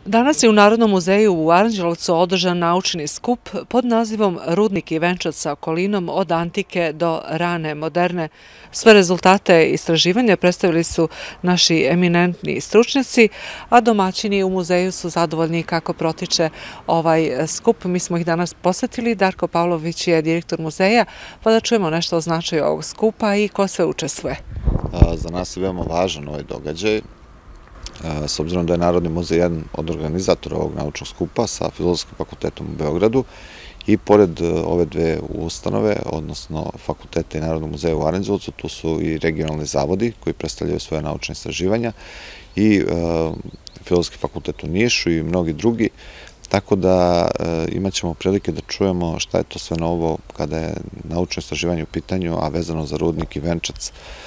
Danas je u Narodnom muzeju u Aranđelovcu održan naučni skup pod nazivom Rudnik i venčac sa okolinom od antike do rane moderne. Sve rezultate istraživanja predstavili su naši eminentni stručnjaci, a domaćini u muzeju su zadovoljni kako protiče ovaj skup. Mi smo ih danas posetili. Darko Pavlović je direktor muzeja, pa da čujemo nešto o značaju ovog skupa i ko sve učestvuje. Za nas je veoma važan ovaj događaj, s obzirom da je Narodni muzej jedan od organizatora ovog naučnog skupa sa Filozofskim fakultetom u Beogradu i pored ove dve ustanove, odnosno fakulteta i Narodnog muzeja u Aranđelovcu, tu su i regionalni zavodi koji predstavljaju svoje naučne istraživanja i Filozofski fakultet u Nišu i mnogi drugi, tako da imat ćemo prilike da čujemo šta je to sve novo kada je naučno istraživanje u pitanju, a vezano za rudnik i venčac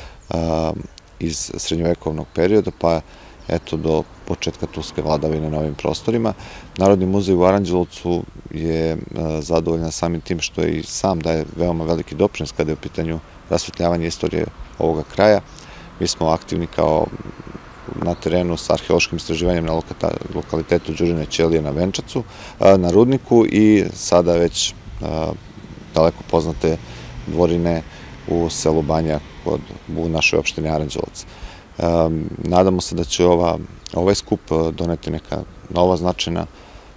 iz srednjovekovnog perioda, pa eto do početka turske vladavine na ovim prostorima. Narodni muzej u Aranđelovcu je zadovoljan samim tim što je i sam daje veoma veliki doprinos kada je u pitanju rasvetljavanja istorije ovoga kraja. Mi smo aktivni kao na terenu sa arheološkim istraživanjem na lokalitetu Đurđevne ćelije na Venčacu, na Rudniku i sada već daleko poznate dvorine u selu Banja u našoj opštini Aranđelovac. Nadamo se da će ovaj skup doneti neka nova značajna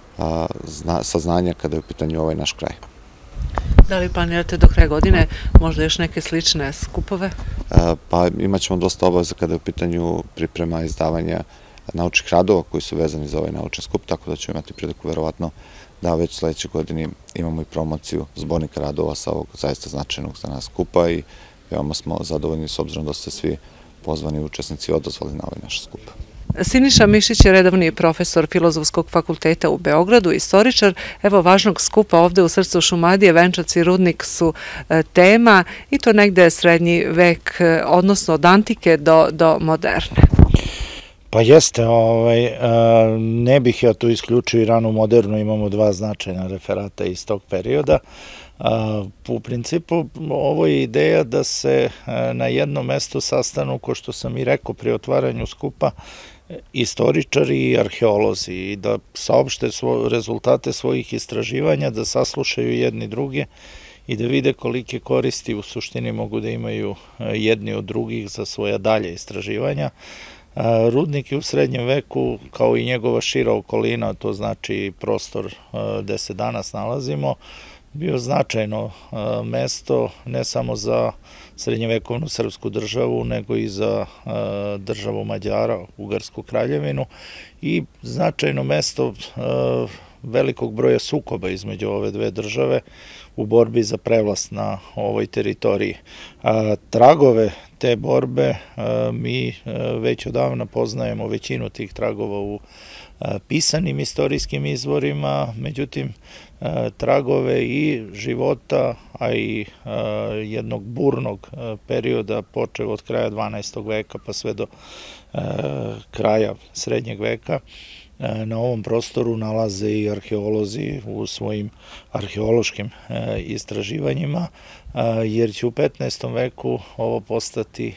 saznanja kada je u pitanju ovaj naš kraj. Da li planirate do kraja godine možda još neke slične skupove? Pa imat ćemo dosta obaveza kada je u pitanju priprema izdavanja naučnih radova koji su vezani za ovaj naučni skup, tako da ćemo imati priliku verovatno da već sledeće godine imamo i promociju zbornika radova sa ovog zaista značajnog za nas skupa i veoma smo zadovoljni s obzirom da ste svi pozvani učesnici odazvali na ovaj naš skup. Siniša Mišić je redovni profesor Filozofskog fakulteta u Beogradu, istoričar. Evo važnog skupa ovde u srcu Šumadije, venčac i rudnik su tema i to negde srednji vek, odnosno od antike do moderne. Pa jeste, ne bih ja tu isključio i ranu modernu, imamo dva značajna referata iz tog perioda. U principu, ovo je ideja da se na jednom mestu sastanu, ko što sam i rekao pri otvaranju skupa, istoričari i arheolozi i da saopšte rezultate svojih istraživanja, da saslušaju jedni druge i da vide kolike koristi u suštini mogu da imaju jedni od drugih za svoja dalje istraživanja. Rudnik je u srednjem veku, kao i njegova šira okolina, to znači prostor gde se danas nalazimo, bio značajno mesto ne samo za srednjevekovnu srpsku državu, nego i za državu Mađara, Ugarsku kraljevinu i značajno mesto velikog broja sukoba između ove dve države u borbi za prevlast na ovoj teritoriji. Tragove te borbe mi već odavna poznajemo, većinu tih tragova u pisanim istorijskim izvorima, međutim tragove i života, a i jednog burnog perioda počev od kraja 12. veka pa sve do kraja srednjeg veka na ovom prostoru nalaze i arheolozi u svojim arheološkim istraživanjima, jer će u 15. veku ovo postati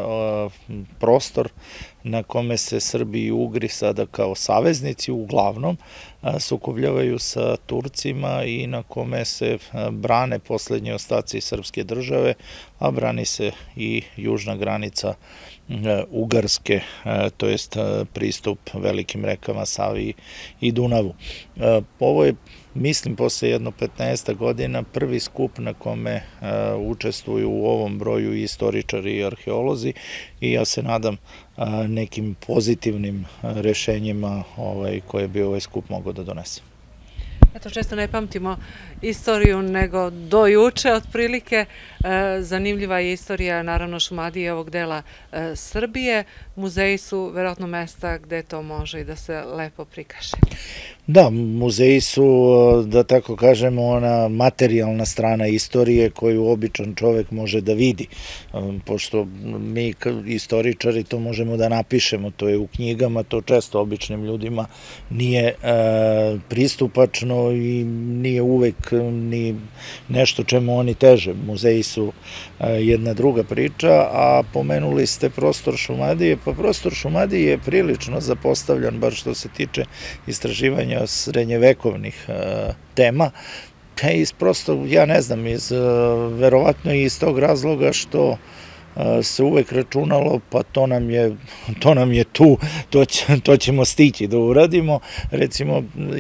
prostor na kome se Srbi i Ugri sada kao saveznici uglavnom sukobljavaju sa Turcima i na kome se brane poslednji ostaci srpske države, a brani se i južna granica Ugarske, to jest pristup velikim rekama Savi i Dunavu. Ovo je, mislim, posle jedno 15 godina prvi skup na kome učestvuju u ovom broju i istoričari i arheolozi i ja se nadam nekim pozitivnim rešenjima koje bi ovaj skup mogao da donese. Eto, često ne pamtimo istoriju nego do juče otprilike. Zanimljiva je istorija, naravno, Šumadije i ovog dela Srbije. Muzeji su verovatno mesta gde to može i da se lepo prikaže. Da, muzeji su, da tako kažemo, ona materijalna strana istorije koju običan čovek može da vidi, pošto mi istoričari to možemo da napišemo, to je u knjigama, to često običnim ljudima nije pristupačno i nije uvek ni nešto čemu oni teže. Muzeji su jedna druga priča, a pomenuli ste prostor Šumadije, pa prostor Šumadije je prilično zapostavljan, bar što se tiče istraživanja srednjevekovnih tema, prosto, ja ne znam, verovatno i iz tog razloga što se uvek računalo, pa to nam je tu, to ćemo stići da uradimo. Recimo,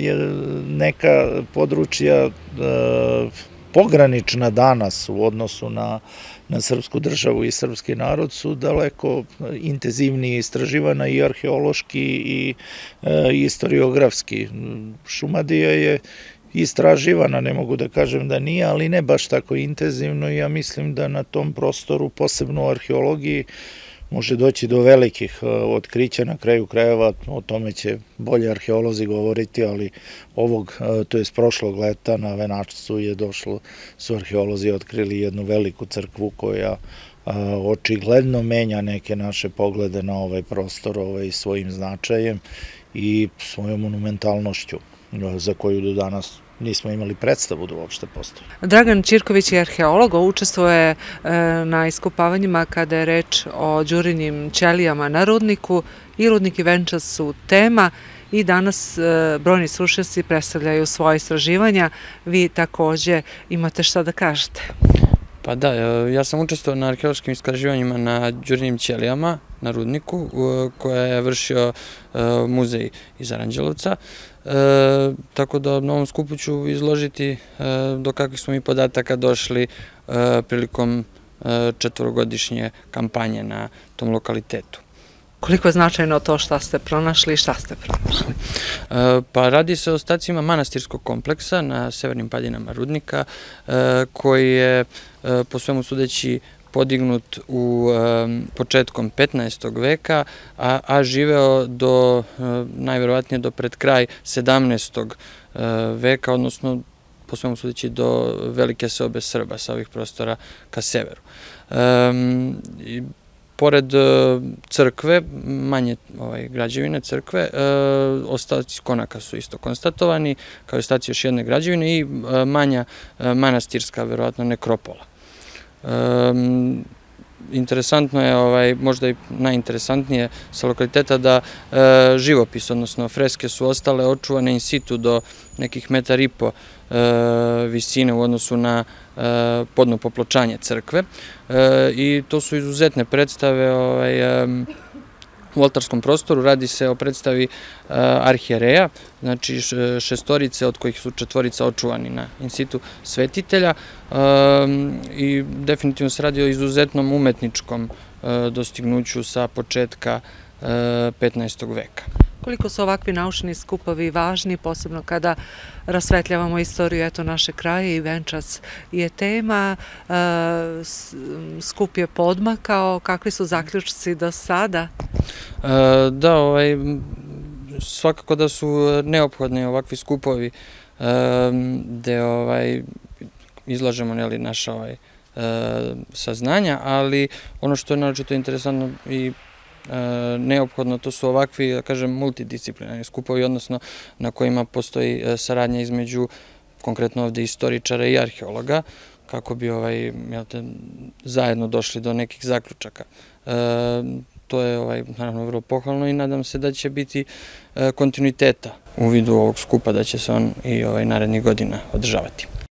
neka područja pogranična danas u odnosu na srpsku državu i srpski narod su daleko intenzivnije istraživana i arheološki i istoriografski. Šumadija je istraživana, ne mogu da kažem da nije, ali ne baš tako intenzivno i ja mislim da na tom prostoru, posebno u arheologiji, može doći do velikih otkrića. Na kraju krajeva, o tome će bolje arheolozi govoriti, ali to je prošlog leta na Venačcu su arheolozi otkrili jednu veliku crkvu koja očigledno menja neke naše poglede na ovaj prostor svojim značajem i svojom monumentalnošću, za koju do danas nismo imali predstavu da uopšte postoji. Dragan Ćirković je arheolog, učestvuje na iskopavanjima kada je reč o Đurinjim ćelijama na rudniku i rudnik i Venčac su tema i danas brojni stručnjaci predstavljaju svoje istraživanja. Vi takođe imate šta da kažete? Pa da, ja sam učestvovao na arheološkim istraživanjima na Đurinjim ćelijama na rudniku koje je vršio muzej iz Aranđelovca. Tako da na ovom skupu ću izložiti do kakvih smo mi podataka došli prilikom četvorogodišnje kampanje na tom lokalitetu. Koliko je značajno to šta ste pronašli i šta ste pronašli? Pa radi se o ostacima manastirskog kompleksa na severnim padinama rudnika koji je po svemu sudeći podignut početkom 15. veka, a živeo najverovatnije do pred kraj 17. veka, odnosno po svemu sudeći do velike seobe Srba sa ovih prostora ka severu. Pored crkve, manje građevine crkve, ostaci konaka su isto konstatovani, kao i ostaci još jedne građevine i manja manastirska, verovatno, nekropola. Interesantno je, možda i najinteresantnije sa lokaliteta, da živopis, odnosno freske su ostale očuvane in situ do nekih 1,5 m visine u odnosu na podno popločanje crkve i to su izuzetne predstave u oltarskom prostoru. Radi se o predstavi arhijereja, znači šestorice od kojih su četvorica očuvani na in situ svetitelja i definitivno se radi o izuzetnom umetničkom dostignuću sa početka 15. veka. Koliko su ovakvi naučni skupovi važni, posebno kada rasvetljavamo istoriju našeg kraja i Venčac je tema, skup je podmakao, kakvi su zaključci do sada? Da, svakako da su neophodni ovakvi skupovi gde izlažemo naša saznanja, ali ono što je naročito interesantno i neophodno, to su ovakvi, da kažem, multidisciplinarni skupovi, odnosno na kojima postoji saradnja između, konkretno ovde, istoričara i arheologa, kako bi zajedno došli do nekih zaključaka. To je, naravno, vrlo pohvalno i nadam se da će biti kontinuiteta u vidu ovog skupa, da će se on i narednih godina održavati.